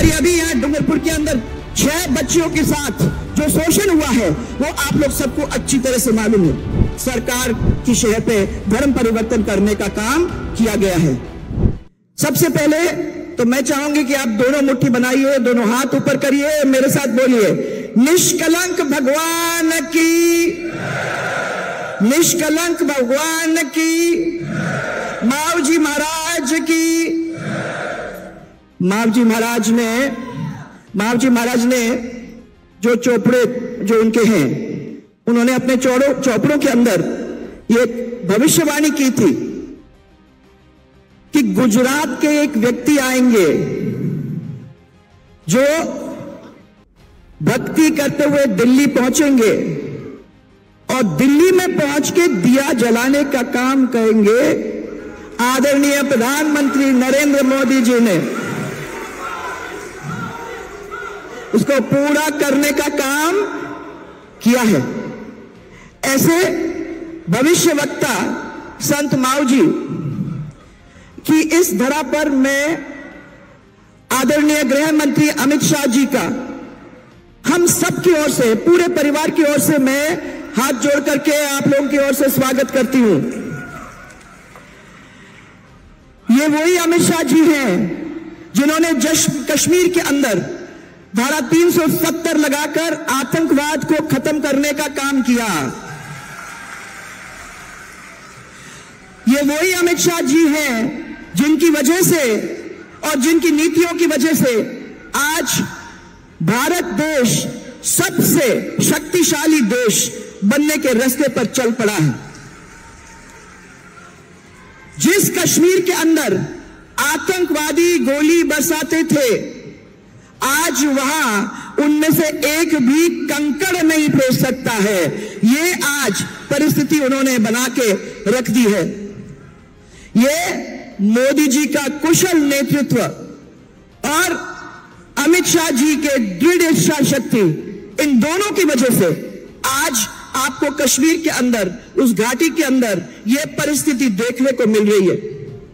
और ये अभी यहाँ डूंगरपुर के अंदर 6 बच्चियों के साथ जो शोषण हुआ है वो आप लोग सबको अच्छी तरह से मालूम है। सरकार की शहर पे धर्म परिवर्तन करने का काम किया गया है। सबसे पहले तो मैं चाहूंगी कि आप दोनों मुट्ठी बनाइए, दोनों हाथ ऊपर करिए, मेरे साथ बोलिए, निष्कलंक भगवान की, निष्कलंक भगवान की, मावजी महाराज की। मावजी महाराज ने जो चोपड़े जो उनके हैं, उन्होंने अपने चौपड़ों के अंदर ये भविष्यवाणी की थी कि गुजरात के एक व्यक्ति आएंगे जो भक्ति करते हुए दिल्ली पहुंचेंगे और दिल्ली में पहुंच के दिया जलाने का काम करेंगे। आदरणीय प्रधानमंत्री नरेंद्र मोदी जी ने उसको पूरा करने का काम किया है। ऐसे भविष्यवक्ता संत मावजी कि इस धरा पर मैं आदरणीय गृह मंत्री अमित शाह जी का हम सब की ओर से, पूरे परिवार की ओर से मैं हाथ जोड़ करके आप लोगों की ओर से स्वागत करती हूं। ये वही अमित शाह जी हैं जिन्होंने कश्मीर के अंदर धारा 370 लगाकर आतंकवाद को खत्म करने का काम किया। ये वही अमित शाह जी हैं जिनकी वजह से और जिनकी नीतियों की वजह से आज भारत देश सबसे शक्तिशाली देश बनने के रास्ते पर चल पड़ा है। जिस कश्मीर के अंदर आतंकवादी गोली बरसाते थे, आज वहां उनमें से एक भी कंकड़ नहीं फेंक सकता है। ये आज परिस्थिति उन्होंने बना के रख दी है। ये मोदी जी का कुशल नेतृत्व और अमित शाह जी के दृढ़ इच्छा शक्ति, इन दोनों की वजह से आज आपको कश्मीर के अंदर, उस घाटी के अंदर यह परिस्थिति देखने को मिल रही है।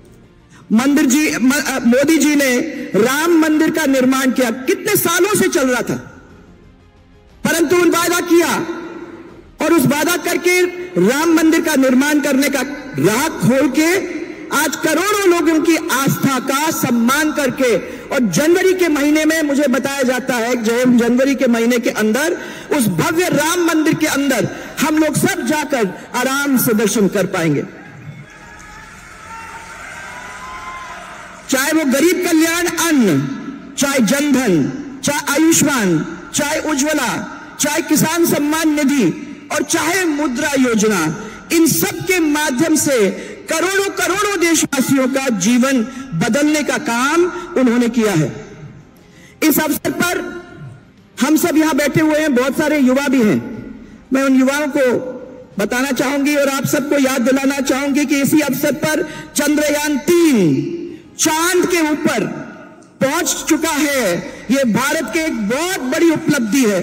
मोदी जी ने राम मंदिर का निर्माण किया, कितने सालों से चल रहा था, परंतु उन वादा किया और उस वादा करके राम मंदिर का निर्माण करने का राह खोल के आज करोड़ों लोगों की आस्था का सम्मान करके, और जनवरी के महीने में मुझे बताया जाता है जनवरी के महीने के अंदर उस भव्य राम मंदिर के अंदर हम लोग सब जाकर आराम से दर्शन कर पाएंगे। चाहे वो गरीब कल्याण अन्न, चाहे जनधन, चाहे आयुष्मान, चाहे उज्ज्वला, चाहे किसान सम्मान निधि और चाहे मुद्रा योजना, इन सब के माध्यम से करोड़ों करोड़ों देशवासियों का जीवन बदलने का काम उन्होंने किया है। इस अवसर पर हम सब यहां बैठे हुए हैं, बहुत सारे युवा भी हैं। मैं उन युवाओं को बताना चाहूंगी और आप सबको याद दिलाना चाहूंगी कि इसी अवसर पर चंद्रयान 3 चांद के ऊपर पहुंच चुका है। यह भारत की एक बहुत बड़ी उपलब्धि है।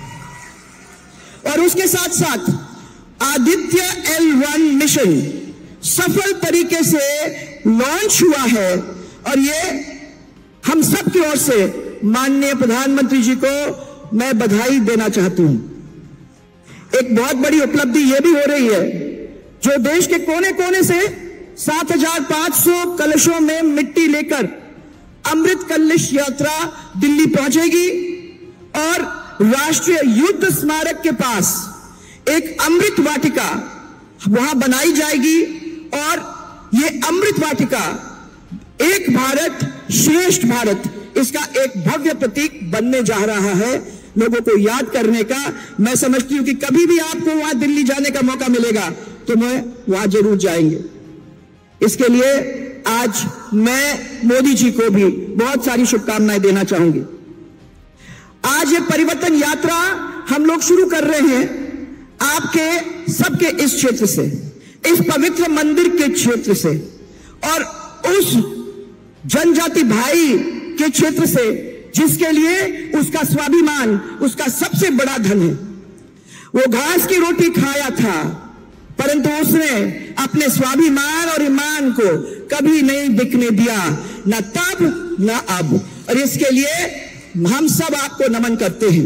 और उसके साथ साथ आदित्य L1 मिशन सफल तरीके से लॉन्च हुआ है और ये हम सब की ओर से माननीय प्रधानमंत्री जी को मैं बधाई देना चाहती हूं। एक बहुत बड़ी उपलब्धि यह भी हो रही है, जो देश के कोने कोने से 7,500 कलशों में मिट्टी लेकर अमृत कलश यात्रा दिल्ली पहुंचेगी और राष्ट्रीय युद्ध स्मारक के पास एक अमृत वाटिका वहां बनाई जाएगी और ये अमृत वाटिका एक भारत श्रेष्ठ भारत, इसका एक भव्य प्रतीक बनने जा रहा है। लोगों को याद करने का, मैं समझती हूं कि कभी भी आपको वहां दिल्ली जाने का मौका मिलेगा तो मैं वहां जरूर जाएंगे। इसके लिए आज मैं मोदी जी को भी बहुत सारी शुभकामनाएं देना चाहूंगी। आज ये परिवर्तन यात्रा हम लोग शुरू कर रहे हैं आपके सबके इस क्षेत्र से, इस पवित्र मंदिर के क्षेत्र से और उस जनजाति भाई के क्षेत्र से जिसके लिए उसका स्वाभिमान उसका सबसे बड़ा धन है। वो घास की रोटी खाया था, परंतु उसने अपने स्वाभिमान और ईमान को कभी नहीं बिकने दिया, न तब न अब। और इसके लिए हम सब आपको नमन करते हैं।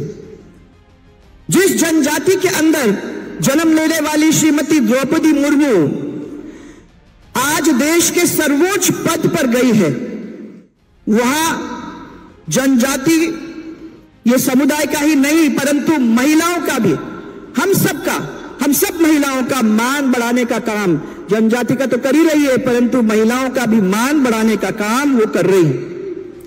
जिस जनजाति के अंदर जन्म लेने वाली श्रीमती द्रौपदी मुर्मू आज देश के सर्वोच्च पद पर गई है, वहां जनजाति ये समुदाय का ही नहीं परंतु महिलाओं का भी, हम सब महिलाओं का मान बढ़ाने का काम जनजाति का तो कर ही रही है, परंतु महिलाओं का भी मान बढ़ाने का काम वो कर रही है।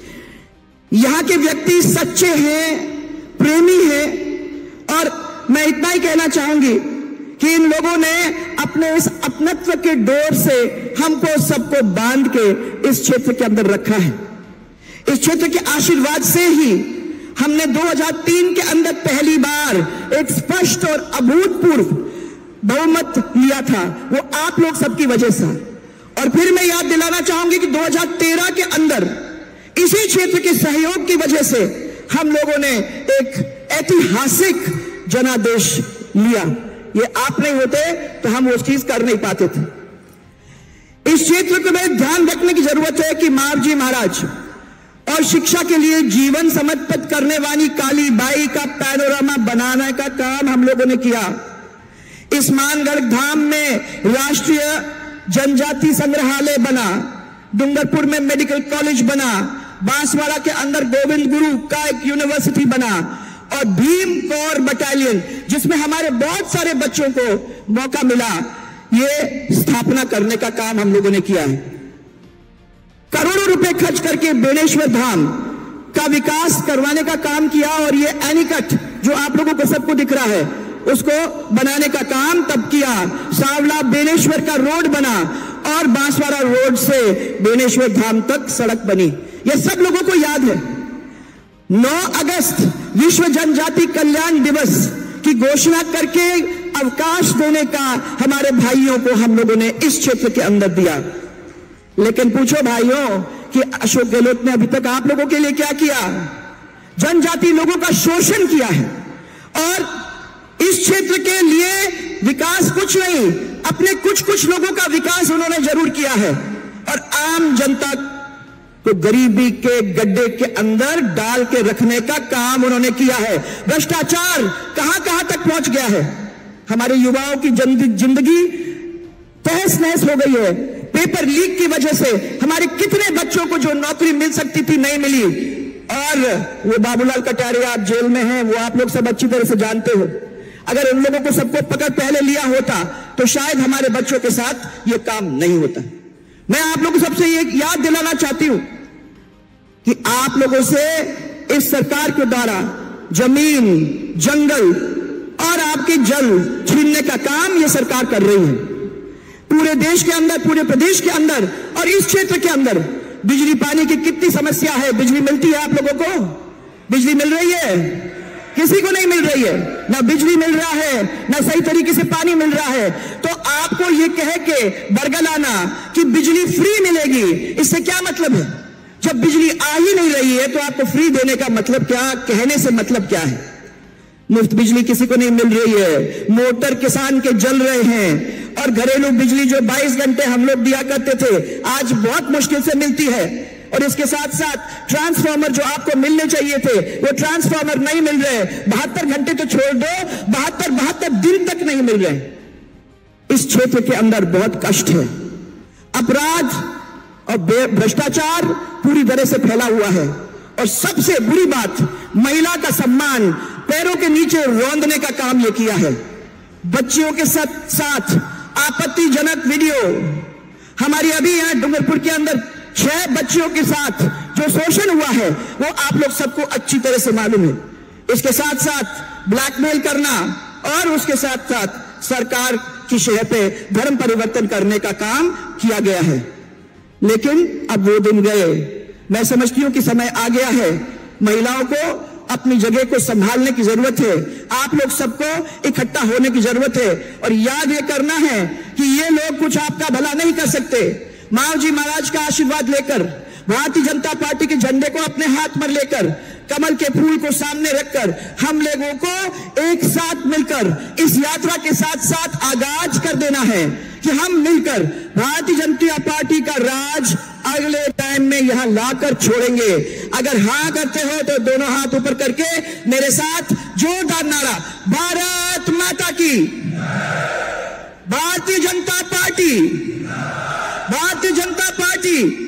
यहां के व्यक्ति सच्चे हैं, प्रेमी हैं और मैं इतना ही कहना चाहूंगी कि इन लोगों ने अपने इस अपनत्व के डोर से हमको सबको बांध के इस क्षेत्र के अंदर रखा है। इस क्षेत्र के आशीर्वाद से ही हमने 2003 के अंदर पहली बार एक स्पष्ट और अभूतपूर्व बहुमत लिया था, वो आप लोग सबकी वजह से। और फिर मैं याद दिलाना चाहूंगी कि 2013 के अंदर इसी क्षेत्र के सहयोग की वजह से हम लोगों ने एक ऐतिहासिक जनादेश लिया। ये आप नहीं होते तो हम वो चीज कर नहीं पाते थे। इस क्षेत्र को में ध्यान रखने की जरूरत है कि मावजी महाराज और शिक्षा के लिए जीवन समर्पित करने वाली काली बाई का पैनोरामा बनाने का काम हम लोगों ने किया। इस मानगढ़ धाम में राष्ट्रीय जनजाति संग्रहालय बना, डूंगरपुर में मेडिकल कॉलेज बना, बांसवाड़ा के अंदर गोविंद गुरु का एक यूनिवर्सिटी बना और भीम कौर बटालियन जिसमें हमारे बहुत सारे बच्चों को मौका मिला, ये स्थापना करने का काम हम लोगों ने किया है। करोड़ों रुपए खर्च करके बेनेश्वर धाम का विकास करवाने का काम किया और ये एनीकट जो आप लोगों को सबको दिख रहा है उसको बनाने का काम तब किया। सांवला बेनेश्वर का रोड बना और बांसवाड़ा रोड से बेनेश्वर धाम तक सड़क बनी। ये सब लोगों को याद है। 9 अगस्त विश्व जनजाति कल्याण दिवस की घोषणा करके अवकाश देने का हमारे भाइयों को हम लोगों ने इस क्षेत्र के अंदर दिया। लेकिन पूछो भाइयों कि अशोक गहलोत ने अभी तक आप लोगों के लिए क्या किया? जनजाति लोगों का शोषण किया है और इस क्षेत्र के लिए विकास कुछ नहीं, अपने कुछ लोगों का विकास उन्होंने जरूर किया है और आम जनता को गरीबी के गड्ढे के अंदर डाल के रखने का काम उन्होंने किया है। भ्रष्टाचार कहां तक पहुंच गया है। हमारे युवाओं की जिंदगी तहस नहस हो गई है। पेपर लीक की वजह से हमारे कितने बच्चों को जो नौकरी मिल सकती थी नहीं मिली। और वो बाबूलाल कटारिया आप जेल में हैं, वो आप लोग सब अच्छी तरह से जानते हो। अगर उन लोगों को सबको पकड़ पहले लिया होता तो शायद हमारे बच्चों के साथ ये काम नहीं होता। मैं आप लोगों को सबसे ये याद दिलाना चाहती हूं कि आप लोगों से इस सरकार के द्वारा जमीन, जंगल और आपके जल छीनने का काम ये सरकार कर रही है। पूरे देश के अंदर, पूरे प्रदेश के अंदर और इस क्षेत्र के अंदर बिजली पानी की कितनी समस्या है। बिजली मिलती है आप लोगों को? बिजली मिल रही है? किसी को नहीं मिल रही है। ना बिजली मिल रहा है, ना सही तरीके से पानी मिल रहा है। तो आपको ये कह के बरगलाना कि बिजली फ्री मिलेगी, इससे क्या मतलब है? जब बिजली आ ही नहीं रही है तो आपको फ्री देने का मतलब क्या, कहने से मतलब क्या है? मुफ्त बिजली किसी को नहीं मिल रही है। मोटर किसान के जल रहे हैं और घरेलू बिजली जो 22 घंटे हम लोग दिया करते थे आज बहुत मुश्किल से मिलती है। और इसके साथ साथ ट्रांसफार्मर जो आपको मिलने चाहिए थे वो ट्रांसफार्मर नहीं मिल रहे। 72 घंटे तो छोड़ दो, 72 दिन तक नहीं मिल रहे। इस क्षेत्र के अंदर बहुत कष्ट है। अपराध और भ्रष्टाचार पूरी तरह से फैला हुआ है और सबसे बुरी बात, महिला का सम्मान पैरों के नीचे रौंदने का काम यह किया है। बच्चियों के साथ आपत्तिजनक वीडियो, हमारी अभी यहां डूंगरपुर के अंदर 6 बच्चियों के साथ जो शोषण हुआ है वो आप लोग सबको अच्छी तरह से मालूम है। इसके साथ साथ ब्लैकमेल करना और उसके साथ साथ सरकार की शह पे धर्म परिवर्तन करने का काम किया गया है। लेकिन अब वो दिन गए। मैं समझती हूं कि समय आ गया है। महिलाओं को अपनी जगह को संभालने की जरूरत है। आप लोग सबको इकट्ठा होने की जरूरत है और याद ये करना है कि ये लोग कुछ आपका भला नहीं कर सकते। मावजी महाराज का आशीर्वाद लेकर, भारतीय जनता पार्टी के झंडे को अपने हाथ में लेकर, कमल के फूल को सामने रखकर हम लोगों को एक साथ मिलकर इस यात्रा के साथ साथ आगाज कर देना है कि हम मिलकर भारतीय जनता पार्टी का राज अगले टाइम में यहां लाकर छोड़ेंगे। अगर हां करते हो तो दोनों हाथ ऊपर करके मेरे साथ जोरदार नारा, भारत माता की, भारतीय जनता पार्टी, भारतीय जनता पार्टी।